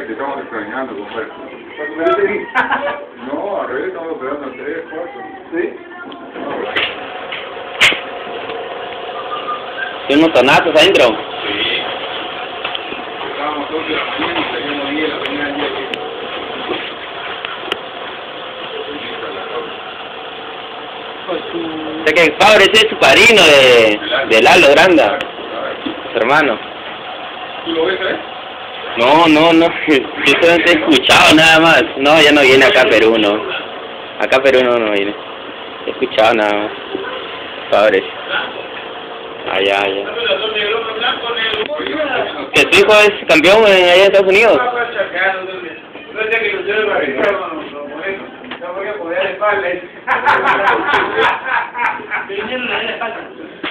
te estamos extrañando, compadre. No, al revés, estamos esperando a 3, 4. ¿Sí? ¿Hay montonazos adentro? Sí. Estábamos todos de la mañana y salíamos 10 la primera día que... O sea que Fabre ese es su padrino de Lalo Granda, su hermano. ¿Tú lo ves, No, yo solamente he escuchado nada más. No, ya no viene acá a Perú, no. Acá a Perú no viene. He escuchado nada más. Fabre. Allá. ¿Que tu hijo es campeón allá en Estados Unidos? No voy a poder espalda.